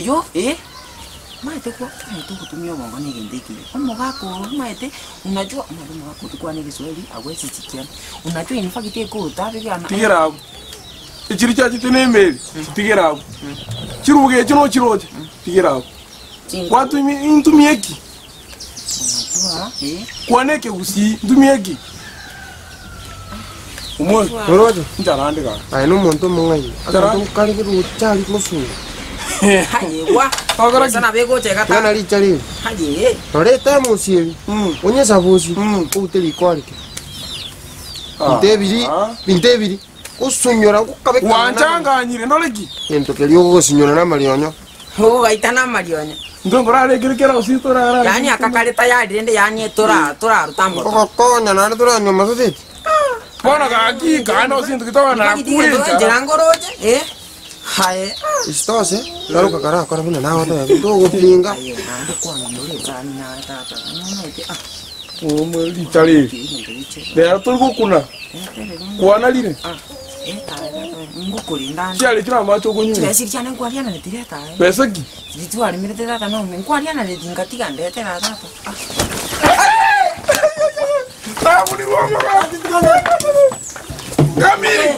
yo, maite kwa kutumia mwanga ni gendeki. Omogako, maite, unajua mwalimu wako tukua ni Kiswahili awezi sikia. Unajua inafaa kitie ko tabi ana. Tigera. Ichiri chachi tunemeli. Tigera. Chiruge chino chiroje. Tigera. Watu intumieki. Unajua, Kwaneke usi intumieki. Umoja. Oroje. Njarandika. Ai no monto mongai. Aka kali kiru chali musu. Haye wa. Agora sana bego chega ta. Kana li chali. Haye. Ore ta musi. Onye sabusi. Uteli kwalike. Bintebiri. Kusunyora kukabeka. Wanchanganyire ndoleki. Ento kelio kusunyora na malionyo. Ho gaitana marionyo. Ndongora rekera usitora. Yani akakaleta ya ndende yani tora rutambo. Koko nyana tora nyoma soteti. Bona kaki kana usinto kitawa na kuenja. Jerangoroje, haye. Istose, laro kakara kora bina na wata ndo gopinga. Ando kwa ndole zani na tata. Omoli chali. Le turgo kuna. Kuana lire. Ngukuri ndani. Chali kira macho kunyume. Besi cyane kwariana ne direta. Besaki. Zitwari mirete tata no kwariana ne dingatika ndete na tata. Tamuni wamo Kamili.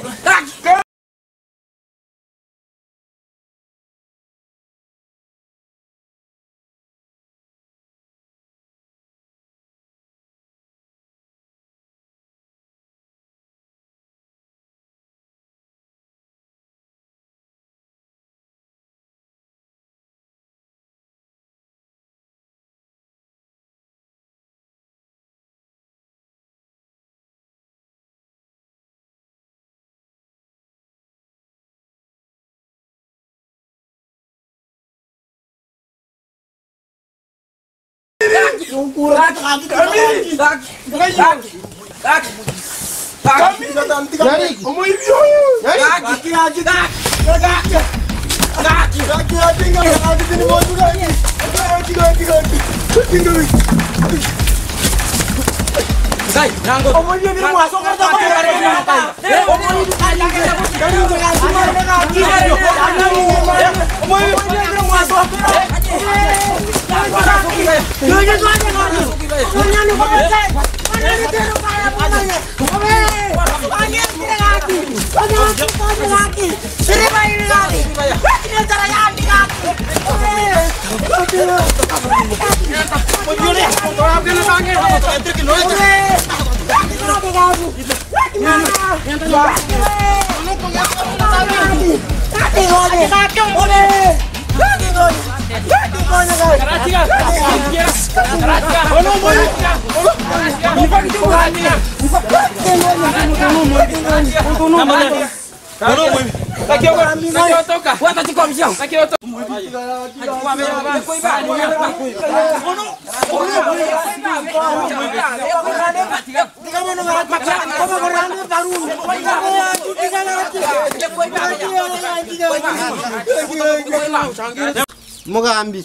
Mogambi.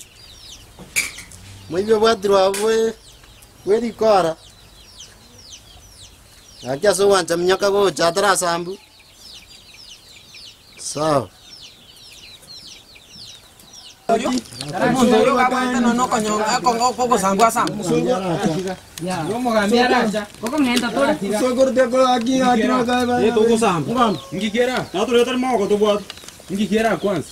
Mwibe bwadirwa we dikora. Akia so wanta mnyaka go chatara sambu. Sawa. Ngikera kwanza.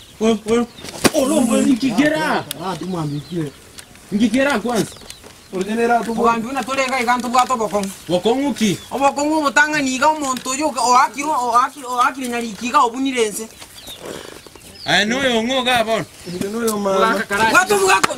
Ngikera. Ngikera kwanza. Ordenera tu Mugambi una torega iganto bwato bokong. Bokong uki. Obokong obutanga niga omonto yo akiri nyarikiga obunirense. No yongo gabon. No yo ma. Watu bwako.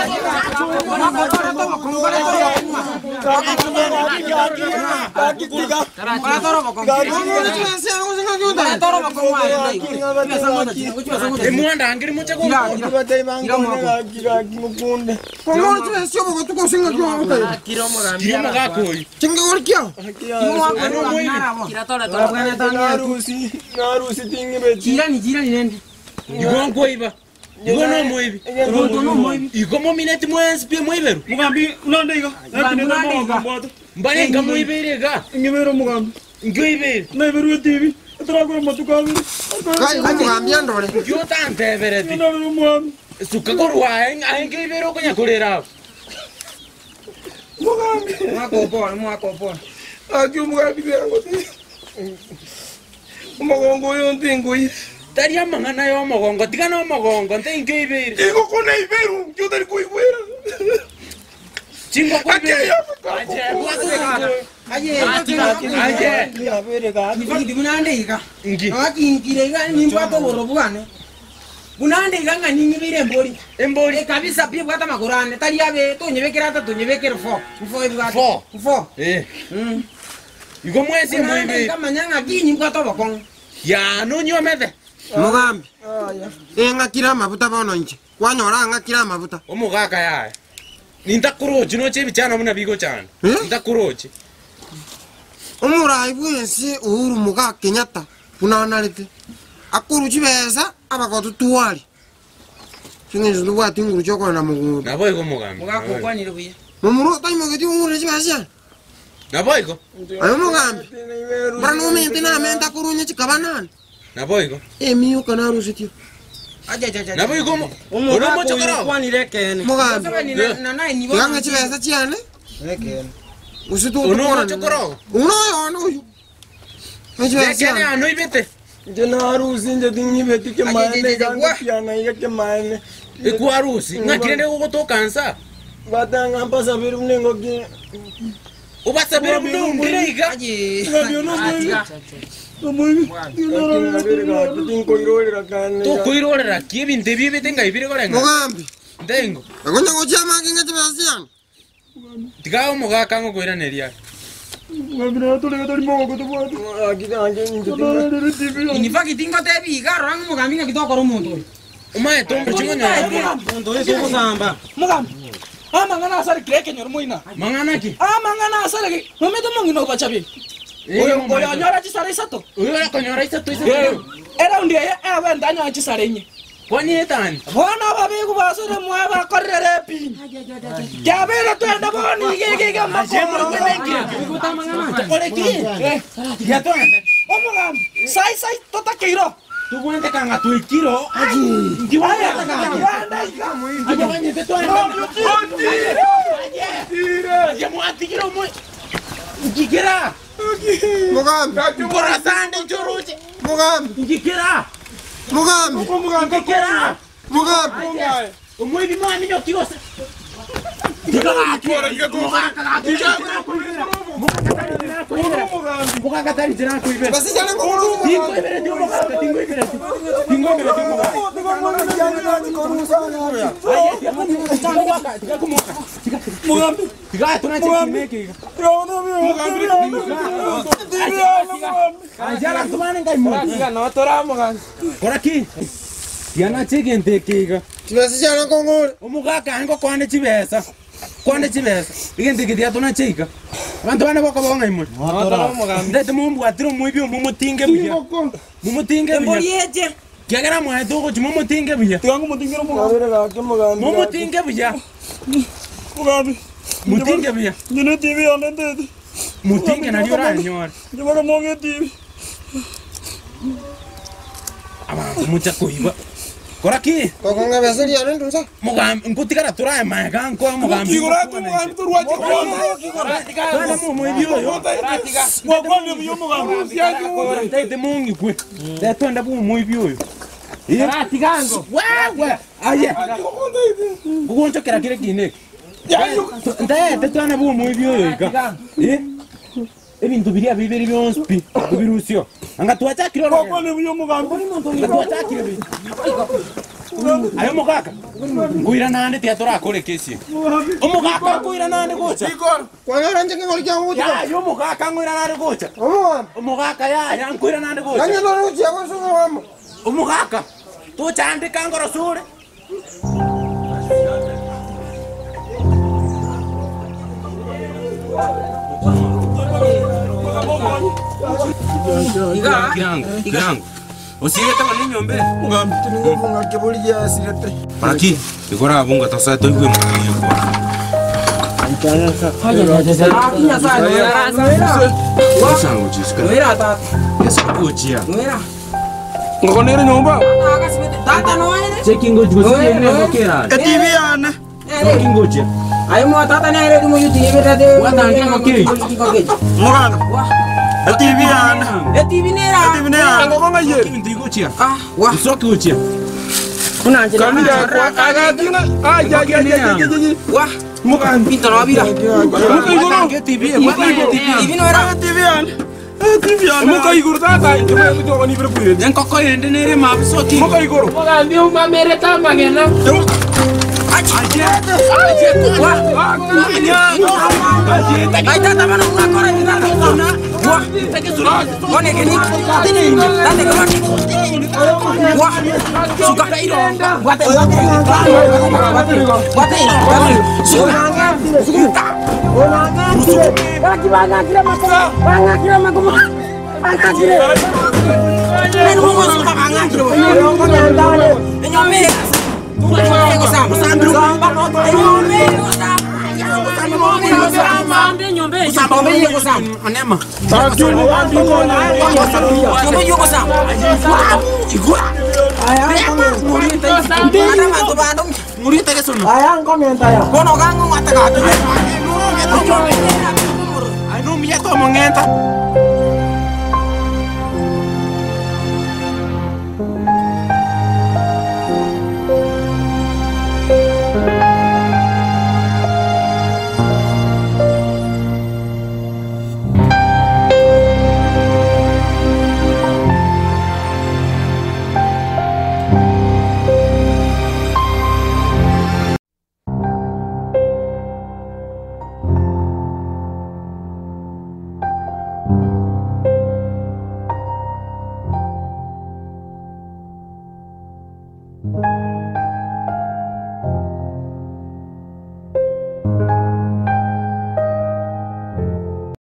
Igongo iba. Igono moibi. Igono moibi. Igomo minete mwenzi pia moiberu. Mugambi unande iga. Mbane nga moibere ga. Ngibero mugambi. Ngiibere. Naiberu TV. Atragora matukabi. Kai mugambi andore. Yo tante bereti. suka korwa aenge ibero konya kolera. Mugambi. Mwakopona. Aki mugambi yango te. Umugongo yonde ngoyi. Tari amangana yo mogongo, tigana mogongo, ntengo ibere. Ego kona iberu, yo tari kuibera. Chingo ko ibere. Aje. Ya bereka. Nifaki bunandika. Ngi. Akinkirega nimpato borobwane. Bunandika ngani ngibire mbori. Embori Kabisa pia bwata makurane. Tari yabe tonyebekera tonyebekera fo ibwata. Fo. Igo mwezi mwibere. Kama nyanga kinyi bwata bakong. Ya no nyomete. Mugambi. Ngakira amavuta bono nje. Wanyora ngakira amavuta. Omugaka yae. Nintakurochi no chebi chana muna bigo chana. Nintakurochi. Omurai bwensi Uhuru Muigai Kenyatta punanarite. Akuru chibeza abakotu tuwali. Singezo ndwa tinguru choko na muguru. Naboyiko mugambi. Mugako kwanire buye. Mumuro taimo geti umure chibeza. Naboyiko. Ayo mugambi. Brano mente na menta kurunye chikabanana. Naboyiko. Miyo kana rusitio. Aja. Naboyiko. Ono mochokoro. Kwanire kene. Mugambi. Na nai ni Yanga chibeza chiane. Kene. Usitu Ono mochokoro. Uno yo. Kene ano ibete. Jena harusi nje dingi betike maene ganga piana yake maene. Iku harusi. Ngakirende uko kansa. Batanga pasa biru nengo ki. Ubasabira mno ngirega. Aje. To koirorera kiebinte bibete ngaibire korenga. Mugambi. Ndengo. Agonya gochama kinga chibeza. Tigawo mugaka ngo koiraneria. Inifaki tingo tebi garang mugambi ngakitoko rumuntu. Umae tombo chingonya. Muntu eso kusamba. Mugambi. Amangana asari kreke nyormoina. Mangana ki. Amangana asari. Mometo mongino bachabi. Oyo nyora chisare isato. Oyo konyora isato isa. Era undia era wenda nyo chisare nye. Kwani etani. Bona babe kubasore mwaba korere pi. Jabere twenda boni gege Ajemro kwenengi. Oleki. Ya twenda. Omugambi. Sai tota keiro. Tubuende kanga tuikiro. Aji. Ndiwaya kanga. Aje wanye tetwenda. Aje muatikiro mo. Ngikira. Mugambi. Bora sande choruche. Mugambi. Ngikira. Mugambi. Ngikira. Mugambi. Umwebi mwami nyokigose. Mugakatari jina kuibe. Basi jana ngoro. Tingo ibere tingo mugaka tingo ibere. Tingo ibere tingo mugaka. Mugambi. Tiga tunache kimeke. Ajala tumane ngai mo. Tiga no tora mugambi. Koraki. Yana chigente kiga. Chibeza jana ngoro. Omugaka ngo kwane chibesa. Kwane chibesa. Igente kidia tunache. Abantu bane boko bonga imwe. Ndete mumbu atiro muibyo mumutinge biya. Mumutinge biya. Moriete. Kiagera mwe dogo mumutinge biya. Tiangu mutingiro mugambi. Mumutinge biya. Mugambi. Mutinge biya. Nyine TV onende. Mutinge na diora nyora. Nyora monge TV. Aba mucha kuiba. Koraki. Kokonga beseri anendusa. Mugambi nkutikara turaye maga nko mugambi. Kigora tu mugambi turwaje kona. Kana mu muibyo yo. Ngokwane byo mugambi. Siyaje ndete mungi kwe. Ndetwenda bu muibyo yo. Rati gango. Wewe. Aye. Bugoncho kera kire kine. Ndete twana bu muibyo yo ika. Ebintu biria bibiri byonspi kubirusyo anga tuachakiro Ngokwane byo mugambi. anga tuachakiro bi ayo mugaka nguira nande tiatora kore kesi omugaka nguira nande gocha Kwanyora nje ngori kya muti. ya yo mugaka nguira nande gocha omugaka ya nguira nande gocha Kanya no ruchi akosumo wamo. omugaka tuchande kangoro sure Kirango. Usiye kama ninyo mbele. Mugambi tuningofunga kibuli ya sirete. Paraki, ikora abunga tasa to igwe mwanyo kwa. Akinya sana. Sango chiska. Mira tata. Yesu kuchia. Mira. Ngokonere nyumba. Tata no aire. Cheki ngoje kusikia ile ngokera. TV ana. Cheki ngoje. Ayo mo tata ne aire mo yuti be tade. Wata nge ngokeri. Muganga. TV ana. TV nera. TV nera. Ngokonga ye. Ndigo chia. Ah, wa. Soki uchia. Kuna njira. Kamida aga tinga. Ya. Wa. Muganga. Pinto no abira. Muka igoro. TV. Wata nge TV. TV no era. TV ana. TV ana. Muka igoro tata. Ndima kutoka ni bere. Den kokko yende nere ma soki. Muka igoro. Muga ndio mamere kama ngena. Ay tata mana una kora ni tata una. Wa. Kone keni. Dale kama. Wa. Suka iro. Wate. Suka. Banga kira makoma. Banga kira makoma. Banga kira. Neno mo suka banga kira. Nyome. Nyome sama. You